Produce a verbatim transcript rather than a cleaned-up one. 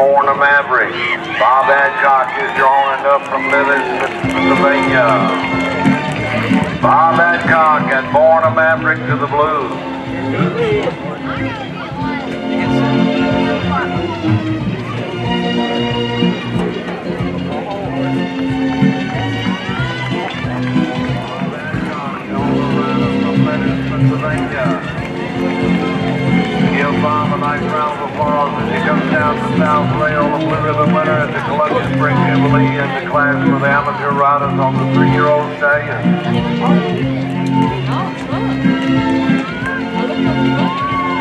born a Maverick. Bob Adcock is drawing up from Livingston, Pennsylvania. Bob Adcock and born a Maverick to the Blues. Give Bob a nice round of applause as he comes down to South Rail, the Blue Ribbon winner at the Columbia Spring Jubilee in the class for the amateur riders on the three-year-old stallion.